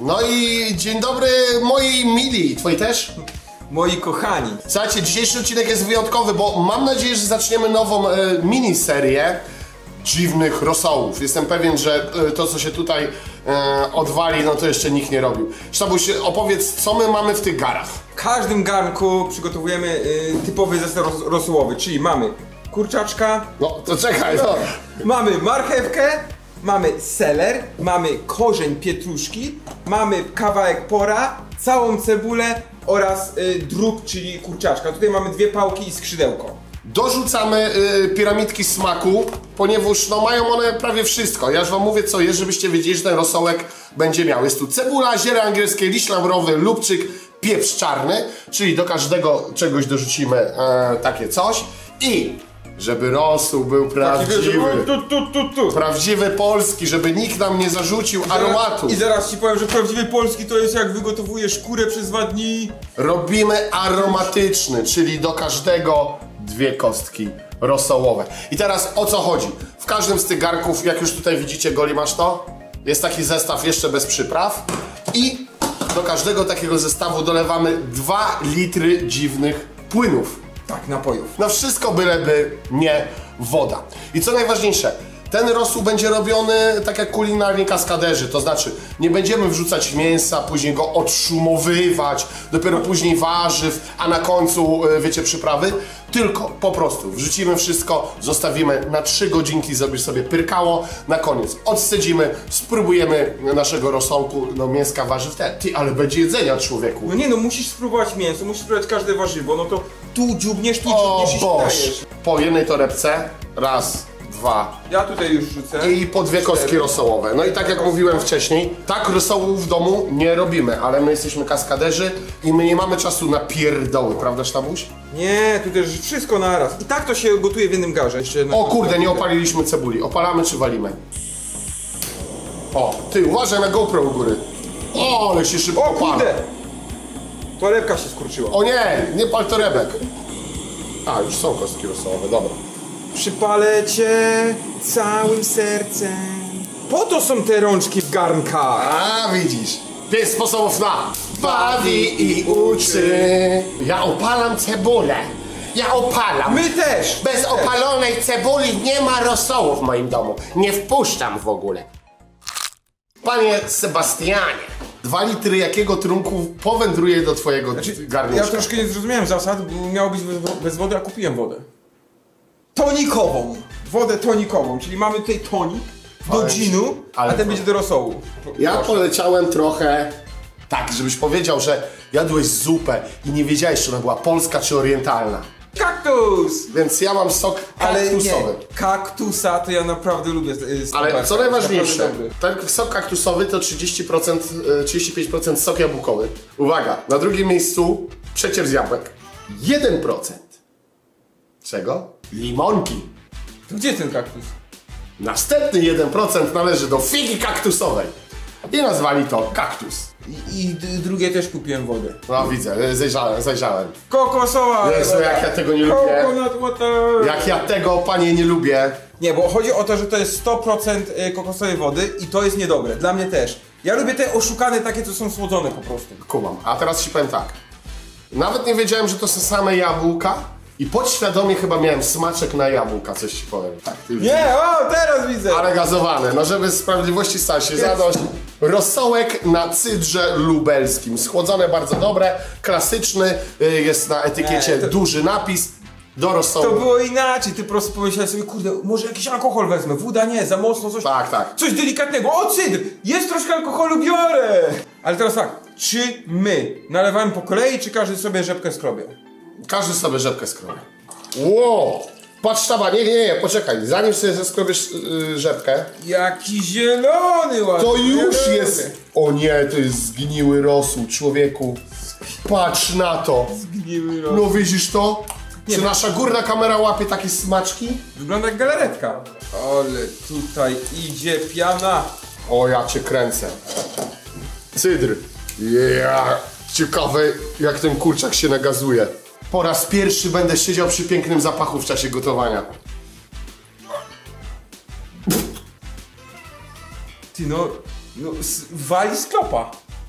No i dzień dobry moi mili, twoi też? Moi kochani. Słuchajcie, dzisiejszy odcinek jest wyjątkowy, bo mam nadzieję, że zaczniemy nową miniserię dziwnych rosołów. Jestem pewien, że to, co się tutaj odwali, no to jeszcze nikt nie robił. Sztabuś, opowiedz, co my mamy w tych garach? W każdym garnku przygotowujemy typowy zestaw rosołowy, czyli mamy kurczaczka, No, to czekaj, no. mamy marchewkę, mamy seler, mamy korzeń pietruszki, mamy kawałek pora, całą cebulę oraz drób, czyli kurczaczka. Tutaj mamy 2 pałki i skrzydełko. Dorzucamy piramidki smaku, ponieważ no, mają one prawie wszystko. Ja już wam mówię, co jest, żebyście wiedzieli, że ten rosołek będzie miał. Jest tu cebula, ziele angielskie, liść laurowy, lubczyk, pieprz czarny, czyli do każdego czegoś dorzucimy takie coś. I żeby rosół był prawdziwy, prawdziwy polski, żeby nikt nam nie zarzucił aromatu. I zaraz ci powiem, że prawdziwy polski to jest jak wygotowujesz kurę przez 2 dni. Robimy aromatyczny, czyli do każdego 2 kostki rosołowe. I teraz o co chodzi? W każdym z tych garnków, jak już tutaj widzicie, Goli, masz to? Jest taki zestaw jeszcze bez przypraw. I do każdego takiego zestawu dolewamy 2 litry dziwnych płynów. Tak, napojów. No wszystko byleby nie woda. I co najważniejsze, ten rosół będzie robiony tak jak kulinarni kaskaderzy, to znaczy nie będziemy wrzucać mięsa, później go odszumowywać, dopiero później warzyw, a na końcu, wiecie, przyprawy, tylko po prostu wrzucimy wszystko, zostawimy na 3 godzinki, żeby sobie pyrkało, na koniec odsadzimy, spróbujemy naszego rosołku, no mięska, warzyw, ty, ale będzie jedzenia, człowieku. No nie no, musisz spróbować mięso, musisz spróbować każde warzywo, no to tu dziubniesz i dajesz. Po jednej torebce, raz, 2. Ja tutaj już rzucę. I po 2 kostki rosołowe. No i tak jak mówiłem wcześniej, tak rosołów w domu nie robimy, ale my jesteśmy kaskaderzy i my nie mamy czasu na pierdoły, prawda, Sztabuś? Nie, tu też wszystko naraz. I tak to się gotuje w jednym garze. Jeszcze O kurde, nie opaliliśmy cebuli. Opalamy czy walimy? O, ty uważaj na GoPro u góry. O, ale się szybko O opala. kurde! Torebka się skurczyła. O nie pal torebek. A, już są kostki rosołowe, dobra. Przypalę cię całym sercem. Po to są te rączki w garnkach. A, widzisz. 5 sposobów na bawi i uczy. Ja opalam cebulę. Ja opalam. My też! Bez opalonej cebuli nie ma rosołu w moim domu. Nie wpuszczam w ogóle. Panie Sebastianie, 2 litry jakiego trunku powędruje do twojego garnuszka? Ja troszkę nie zrozumiałem zasad, bo miało być bez wody, a kupiłem wodę. Tonikową. Wodę tonikową, czyli mamy tutaj tonik do ginu, a ten będzie do rosołu. Ja poleciałem trochę tak, żebyś powiedział, że jadłeś zupę i nie wiedziałeś, czy ona była polska czy orientalna. Kaktus! Więc ja mam sok kaktusowy. Nie, kaktusa to ja naprawdę lubię. Ale co najważniejsze, ten sok kaktusowy to 35% sok jabłkowy. Uwaga, na drugim miejscu przecier z jabłek. 1%. Czego? Limonki. To gdzie ten kaktus? Następny 1% należy do figi kaktusowej. I nazwali to kaktus. I drugie też kupiłem wodę. No widzę, zajrzałem. Kokosowa! Jezu, jak ja tego nie lubię. Coconut water! Jak ja tego, panie, nie lubię. Nie, bo chodzi o to, że to jest 100% kokosowej wody i to jest niedobre. Dla mnie też. Ja lubię te oszukane takie, co są słodzone po prostu. Kumam. A teraz ci powiem tak. Nawet nie wiedziałem, że to są same jabłka. I podświadomie chyba miałem smaczek na jabłka, coś ci powiem. Tak, ty Nie, o, teraz widzę! ale gazowane. No żeby sprawiedliwości stała się zadość. Rosołek na cydrze lubelskim. Schłodzone, bardzo dobre, klasyczny. Jest na etykiecie duży napis. Do rosołu. To było inaczej, ty po prostu pomyślałeś sobie, kurde, może jakiś alkohol wezmę, woda nie, za mocno, coś... Tak. Coś delikatnego, o cydr, jest troszkę alkoholu, biorę! Ale teraz tak, czy my nalewamy po kolei, czy każdy sobie rzepkę skrobie? Każdy sobie rzepkę skrobie. Wow! Patrz, Sztaba, nie, poczekaj. Zanim sobie zeskrobiesz rzepkę, Jaki zielony ładny! to już jest... O nie, to jest zgniły rosół, człowieku. Patrz na to. Zgniły rosół. No widzisz to? Nie, Czy nasza górna kamera łapie takie smaczki? Wygląda jak galaretka. Ale tutaj idzie piana. O, ja cię kręcę. Cydr. Ciekawe, jak ten kurczak się nagazuje. Po raz pierwszy będę siedział przy pięknym zapachu w czasie gotowania. Ty no wali z klopa.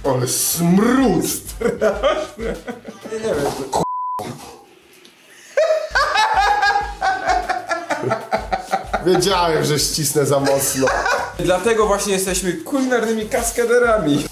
Ale smród! Nie wiem. Wiedziałem, że ścisnę za mocno. Dlatego właśnie jesteśmy kulinarnymi kaskaderami.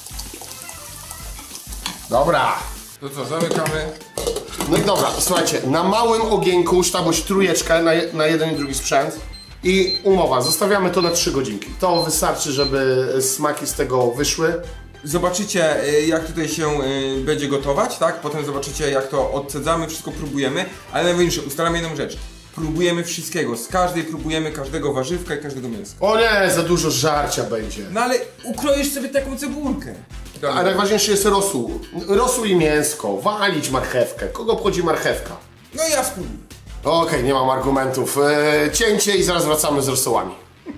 Dobra. To co, zamykamy? No i dobra, słuchajcie, na małym ogienku sztaboś trójeczkę na jeden i drugi sprzęt. I umowa, zostawiamy to na 3 godzinki. To wystarczy, żeby smaki z tego wyszły. Zobaczycie, jak tutaj się będzie gotować, tak? Potem zobaczycie, jak to odcedzamy, wszystko próbujemy. Ale najważniejsze, ustalamy jedną rzecz. Próbujemy wszystkiego, z każdej próbujemy każdego warzywka i każdego mięsa. O nie, za dużo żarcia będzie. No ale ukroisz sobie taką cebulkę. A najważniejszy jest rosół. Rosół i mięsko, walić marchewkę. Kogo obchodzi marchewka? No i ja spróbuję. Okej, nie mam argumentów. Cięcie i zaraz wracamy z rosołami.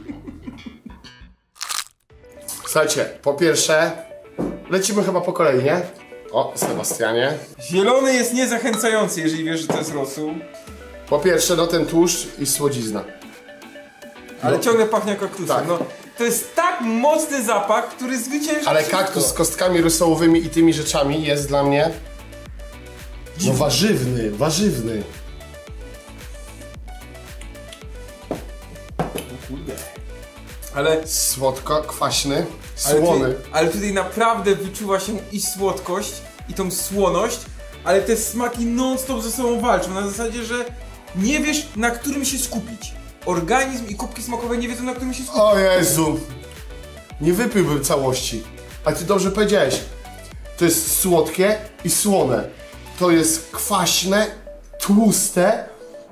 Słuchajcie, po pierwsze, lecimy chyba po kolei, nie? O, Sebastianie. Zielony jest niezachęcający, jeżeli wiesz, że to jest rosół. Po pierwsze, no ten tłuszcz i słodzizna. Ale ciągle pachnie jak kaktusem. Tak. No, to jest tak mocny zapach, który zwycięży Ale wszystko. kaktus z kostkami rosołowymi i tymi rzeczami jest dla mnie... No warzywny. Ale Słodko, kwaśny, Ale słony. ale tutaj naprawdę wyczuwa się i słodkość, i tą słoność, ale te smaki non-stop ze sobą walczą, na zasadzie, że nie wiesz, na którym się skupić. Organizm i kubki smakowe nie wiedzą, na którym się skupić. O Jezu! Nie wypiłbym całości. A ty dobrze powiedziałeś. To jest słodkie i słone. To jest kwaśne, tłuste,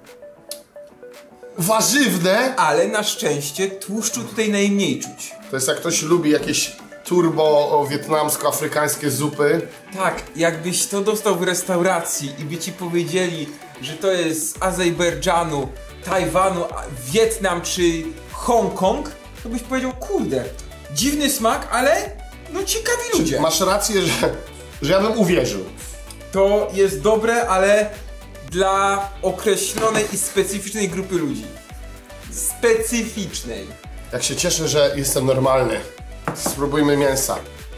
warzywne. Ale na szczęście tłuszczu tutaj najmniej czuć. To jest jak ktoś lubi jakieś turbo wietnamsko-afrykańskie zupy. Tak, jakbyś to dostał w restauracji i by ci powiedzieli, że to jest z Azerbejdżanu, Tajwanu, Wietnam czy Hongkong, to byś powiedział, kurde, dziwny smak, ale no ciekawi ludzie. Masz rację, że ja bym uwierzył. To jest dobre, ale dla określonej i specyficznej grupy ludzi. Specyficznej. Jak się cieszę, że jestem normalny. Spróbujmy mięsa.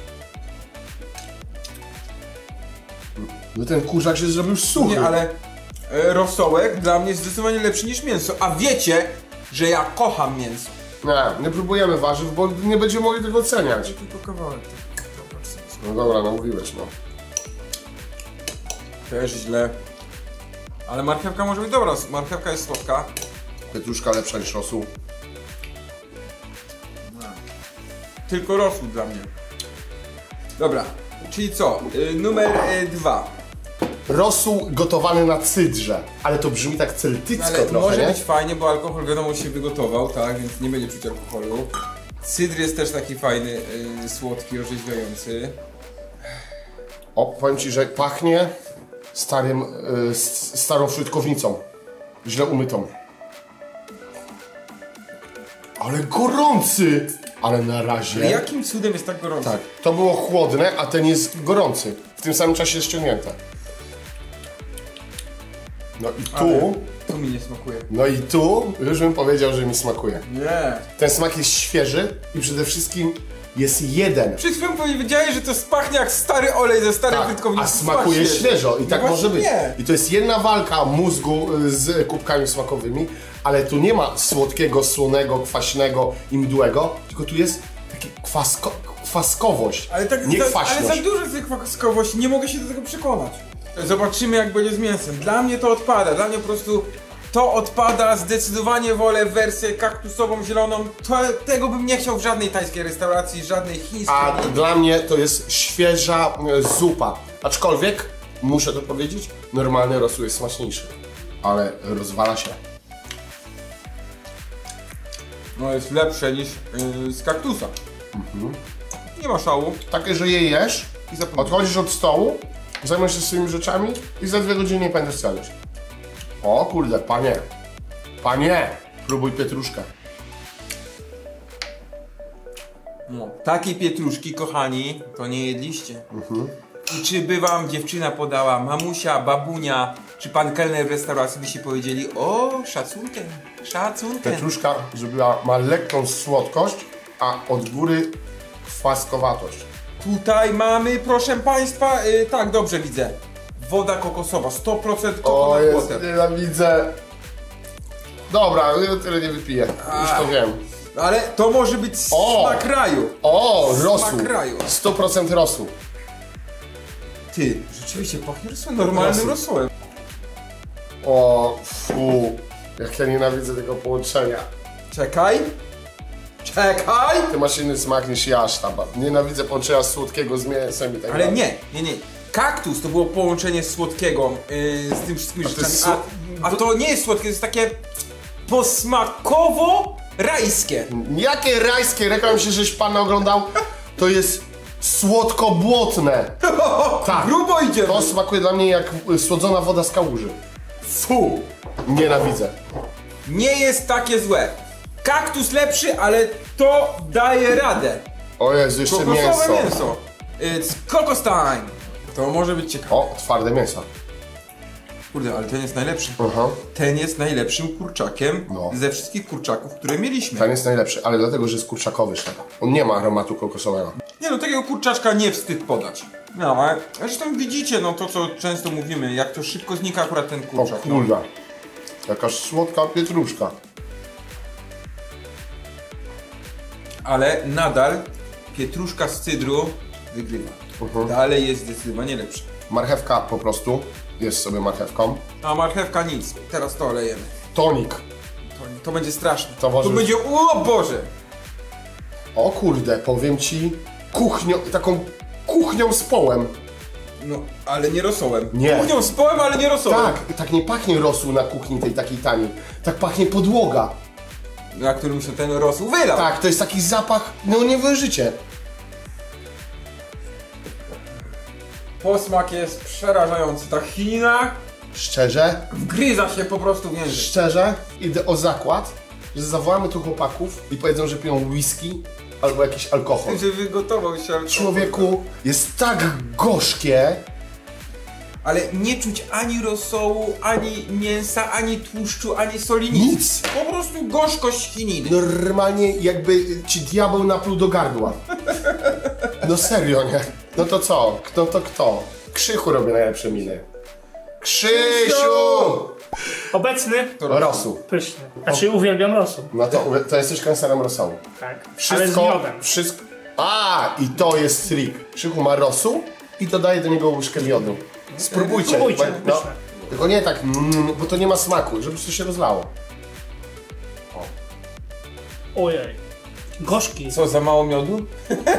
No ten kurczak się zrobił suchy. Nie, ale rosołek dla mnie jest zdecydowanie lepszy niż mięso. A wiecie, że ja kocham mięso. Nie próbujemy warzyw, bo nie będziemy mogli tego oceniać. Tylko kawałek. No dobra, no mówiłeś, no. Też źle. Ale marchewka może być dobra, marchewka jest słodka. Pietruszka lepsza niż rosół. Tylko rosół dla mnie. Dobra, czyli co? Numer 2. Rosół gotowany na cydrze. Ale to brzmi tak celtycko Ale trochę, może nie? być fajnie, bo alkohol wiadomo się wygotował, tak? Więc nie będzie czuć alkoholu. Cydr jest też taki fajny, słodki, orzeźwiający. O, powiem ci, że pachnie starą frytkownicą. Źle umytą. Ale gorący! Ale na razie... Ale jakim cudem jest tak gorąco? Tak, to było chłodne, a ten jest gorący. W tym samym czasie jest ściągnięte. No i tu... Ale tu mi nie smakuje. No i tu już bym powiedział, że mi smakuje. Nie. Ten smak jest świeży i przede wszystkim jest jeden. Przed chwilą powiedziałeś, że to pachnie jak stary olej ze starej Tak, frytkownicy. a smakuje świeżo i tak No może być. właśnie nie. I to jest jedna walka mózgu z kubkami smakowymi, ale tu nie ma słodkiego, słonego, kwaśnego i mdłego, tylko tu jest taki kwaskowość, Ale tak, nie ale kwaśność. za dużo tej kwaskowości, nie mogę się do tego przekonać. Zobaczymy, jak będzie z mięsem. Dla mnie to odpada, dla mnie po prostu to odpada. Zdecydowanie wolę wersję kaktusową, zieloną. Tego bym nie chciał w żadnej tajskiej restauracji, żadnej chińskiej. A dla mnie to jest świeża zupa. Aczkolwiek, muszę to powiedzieć, normalny rosół jest smaczniejszy. Ale rozwala się. No jest lepsze niż z kaktusa. Nie ma szału. Takie, że je jesz, I zapomnij. odchodzisz od stołu, zajmiesz się swoimi rzeczami i za 2 godziny nie będziesz całość. O kurde, panie. Panie, próbuj pietruszkę. No. Takiej pietruszki, kochani, to nie jedliście. I czy by wam dziewczyna podała, mamusia, babunia, czy pan kelner w restauracji by się powiedzieli, o, szacunkiem, szacunkiem. Pietruszka ma lekką słodkość, a od góry kwaskowatość. Tutaj mamy, proszę państwa, tak, dobrze widzę. Woda kokosowa, 100% coconut water. Nienawidzę. Dobra, ja tyle nie wypiję. Już to wiem. Ale to może być smak raju. O, rosół. Smak raju. 100% rosół. Ty, rzeczywiście pachnie normalnym rosołem. O, fu. Jak ja nienawidzę tego połączenia. Czekaj. Ty masz inny smak niż ja, sztaba. Nienawidzę połączenia słodkiego z mięsem i tak Ale dalej. nie. Kaktus to było połączenie słodkiego z tym wszystkimi rzeczami. jest A to nie jest słodkie, to jest takie posmakowo rajskie. Jakie rajskie, reklam się, żeś pan oglądał, to jest słodko-błotne. Tak. Grubo idzie. To smakuje dla mnie jak słodzona woda z kałuży. Fu! Nienawidzę. Nie jest takie złe. Kaktus lepszy, ale to daje radę. O Jezu, jeszcze Kokosowe mięso. mięso. It's Cocos Time. To może być ciekawe. O, twarde mięso. Kurde, ale ten jest najlepszy. Aha. Ten jest najlepszym kurczakiem ze wszystkich kurczaków, które mieliśmy. Ten jest najlepszy, ale dlatego, że jest kurczakowy sztaba. On nie ma aromatu kokosowego. Nie no, takiego kurczaczka nie wstyd podać. No, ale zresztą widzicie, no to co często mówimy, jak to szybko znika akurat ten O kurczak. kurwa. Jakaś słodka pietruszka. Ale nadal pietruszka z cydru wygrywa. Dalej jest zdecydowanie lepsza. Marchewka po prostu jest sobie marchewką. A marchewka nic. Teraz to olejemy. Tonik. To będzie straszne. To może być- będzie, o Boże! O kurde, powiem ci, taką kuchnią z połem. No, ale nie rosołem. Nie. Kuchnią z połem, ale nie rosołem. Tak nie pachnie rosół na kuchni tej takiej taniej. Tak pachnie podłoga. Na którym się ten rosół wylał. Tak, to jest taki zapach, no nie wierzycie. Posmak jest przerażający. Ta chinina Szczerze, wgryza się po prostu w język. szczerze, idę o zakład, że zawołamy tu chłopaków i powiedzą, że piją whisky albo jakiś alkohol. Że wygotował się alkohol. Człowieku, jest tak gorzkie. Ale nie czuć ani rosołu, ani mięsa, ani tłuszczu, ani soli. Nic. Po prostu gorzkość chininy. Normalnie jakby ci diabeł napluł do gardła. No serio, nie? No to co? Kto to kto? Krzychu robi najlepsze miny. Krzysiu! Obecny? Rosół. Pyszny. Znaczy uwielbiam rosół. No to jesteś kancerem rosołu. Tak. Ale z miodem. Wszystko. A, i to jest trik. Krzychu ma rosół i dodaje do niego łyżkę miodu. Spróbujcie. Spróbujcie, No, pyszne. tylko nie tak, bo to nie ma smaku, żeby to się rozlało. Ojej. Gorzki. Co, za mało miodu?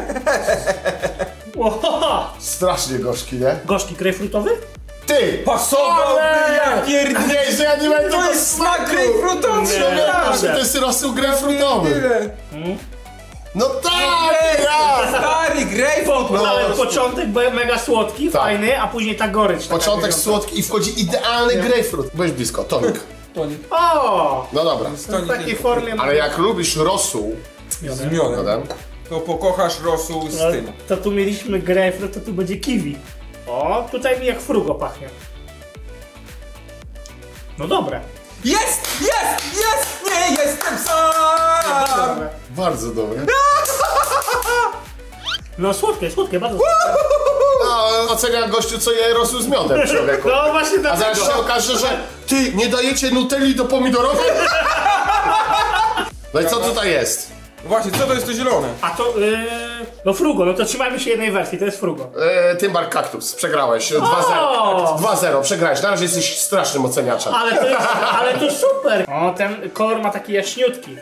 Ohoho. Strasznie gorzki, nie? Gorzki grejpfrutowy? Ty! Pasowałby, ja pierdolę! Nie, że ja nie mam To tego jest smak smaku! grejpfrutowy! Że to jest rosół grejpfrutowy. Tyle. No tak! Ja. Stary grejpfrut! Ale początek mega słodki, Tak. fajny, a później ta gorycz. taka Początek bieżąca. słodki i wchodzi idealny grejpfrut. Byłeś blisko, tonik. O! No dobra. W takiej formie. Ale jak lubisz rosół, Z miodem. Adam, To pokochasz rosół z No, tym. to tu mieliśmy grejpfrut, to tu będzie kiwi. O, tutaj mi jak frugo pachnie. No dobre. Jest! Nie jestem sam! Dobre. bardzo dobry. No słodkie, bardzo słodkie. No, ocenia gościu, co je rosół z miodem, człowieku. No właśnie A dlatego. zaraz się okaże, że ty, nie dajecie nutelli do pomidorowej? No i co tutaj jest? Właśnie, co to jest to zielone? A to, no frugo, no to trzymajmy się jednej wersji, to jest frugo. Tymbar Kaktus, przegrałeś. 2-0. O! 2-0, przegrałeś. Na razie jesteś strasznym oceniaczem. Ale to super. O, ten kolor ma taki jaśniutki.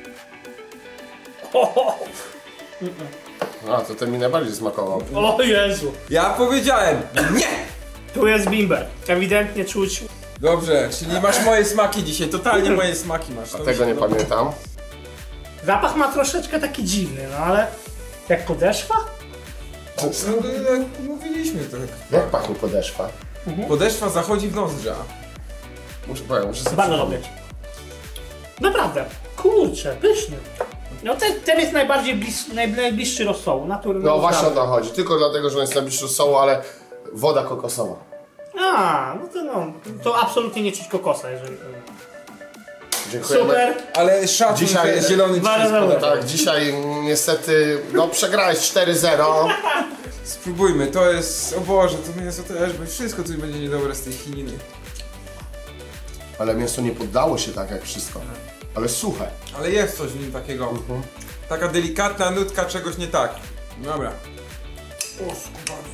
A, to ten mi najbardziej smakował. O Jezu. Ja powiedziałem nie! Tu jest bimber. Ewidentnie czuć. Dobrze, czyli masz moje smaki dzisiaj, totalnie moje smaki masz. To Tego nie pamiętam. Zapach ma troszeczkę taki dziwny, no ale jak podeszwa? No, jak mówiliśmy, tak. Jak pachnie podeszwa? Podeszwa zachodzi w nozdrza. Muszę sobie Bardzo przypomnieć. lubię. Naprawdę. Kurczę, pyszny. No ten jest najbliższy rosołu, naturalny. No właśnie o to chodzi. Tylko dlatego, że on jest najbliższy sołu, ale woda kokosowa. A, no to absolutnie nie czuć kokosa, jeżeli... Dziękujemy. Super. Ale szacun, Dzisiaj- że zielony ci się Bardzo spodobał. dobre. Tak, dzisiaj niestety, no przegrałeś 4-0. Spróbujmy, to jest... O Boże, to mięso też, bo wszystko tu będzie niedobre z tej chininy. Ale mięso nie poddało się tak jak wszystko. Ale suche. Ale jest coś w nim takiego. Taka delikatna nutka czegoś nie tak. Dobra. O, skubany.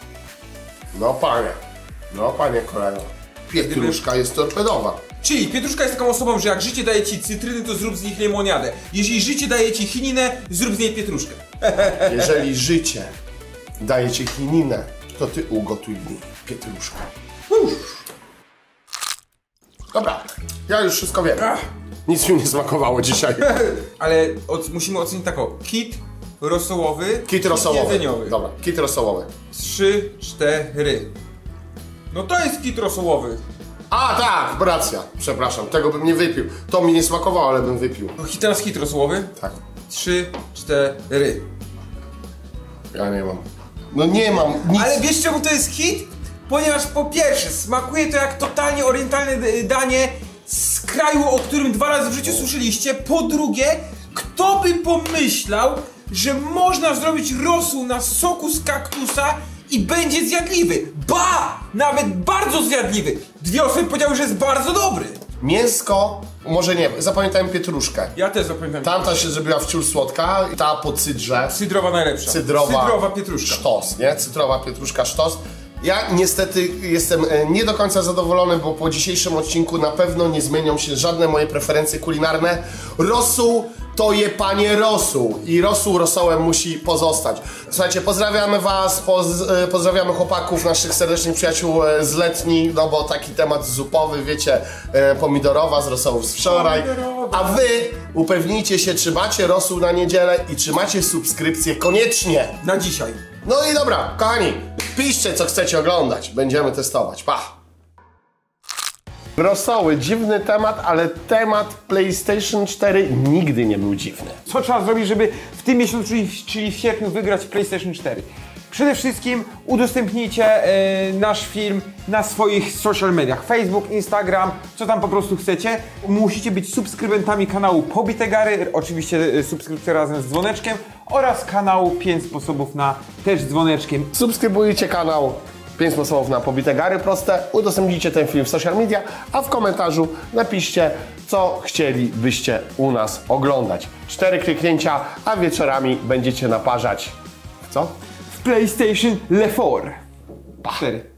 No panie kolego. Pietruszka jest torpedowa. Czyli pietruszka jest taką osobą, że jak życie daje ci cytryny, to zrób z nich lemoniadę. Jeżeli życie daje ci chininę, zrób z niej pietruszkę. Jeżeli życie daje ci chininę, to ty ugotuj w niej pietruszkę. Dobra, ja już wszystko wiem. Nic mi nie smakowało dzisiaj. Ale musimy ocenić tak o. Kit rosołowy, Kit rosołowy. jedzeniowy. Dobra, kit rosołowy. 3, 4. No to jest kit rosołowy. A tak, racja. Przepraszam, tego bym nie wypił. To mi nie smakowało, ale bym wypił. No teraz kit rosołowy. Tak. 3, 4. Ja nie mam. No nie mam nic. Ale wiesz czemu to jest hit? Ponieważ po pierwsze smakuje to jak totalnie orientalne danie z kraju, o którym 2 razy w życiu słyszeliście. Po drugie, kto by pomyślał, że można zrobić rosół na soku z kaktusa i będzie zjadliwy? Ba! Nawet bardzo zjadliwy! 2 osoby powiedziały, że jest bardzo dobry. Mięsko, może nie, zapamiętałem pietruszkę. Ja też zapamiętam. Tamta się zrobiła wciul słodka, ta po cydrze. Cydrowa najlepsza. Cydrowa pietruszka. Sztos, nie? Cytrowa pietruszka, sztos. Ja niestety jestem nie do końca zadowolony, bo po dzisiejszym odcinku na pewno nie zmienią się żadne moje preferencje kulinarne. Rosół to je panie rosół i rosół rosołem musi pozostać. Słuchajcie, pozdrawiamy was, pozdrawiamy chłopaków, naszych serdecznych przyjaciół z Letni, no bo taki temat zupowy, wiecie, pomidorowa z rosołów z wczoraj. A wy upewnijcie się, czy macie rosół na niedzielę i czy macie subskrypcję koniecznie. Na dzisiaj. No i dobra, kochani, piszcie co chcecie oglądać, będziemy testować, pa! Rosoły, dziwny temat, ale temat PlayStation 4 nigdy nie był dziwny. Co trzeba zrobić, żeby w tym miesiącu, czyli w sierpniu, wygrać PlayStation 4? Przede wszystkim udostępnijcie nasz film na swoich social mediach. Facebook, Instagram, co tam po prostu chcecie. Musicie być subskrybentami kanału Pobite Gary, oczywiście subskrypcja razem z dzwoneczkiem oraz kanału 5 sposobów na też z dzwoneczkiem. Subskrybujcie kanał 5 sposobów na pobite gary proste, udostępnijcie ten film w social media, a w komentarzu napiszcie, co chcielibyście u nas oglądać. 4 kliknięcia, a wieczorami będziecie naparzać. Co? W PlayStation Le 4. 4.